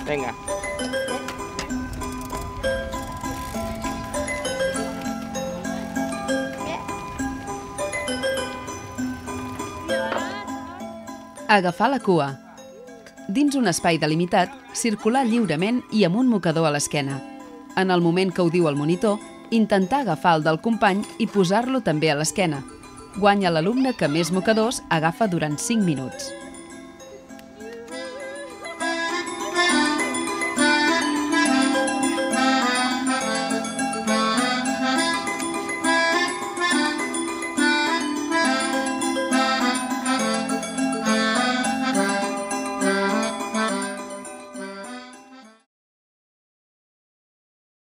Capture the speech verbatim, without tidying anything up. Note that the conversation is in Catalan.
Vinga. Agafar la cua. Dins un espai delimitat, circular lliurement i amb un mocador a l'esquena. En el moment que ho diu el monitor, intentar agafar el del company i posar-lo també a l'esquena. Guanya l'alumne que més mocadors agafa durant cinc minuts.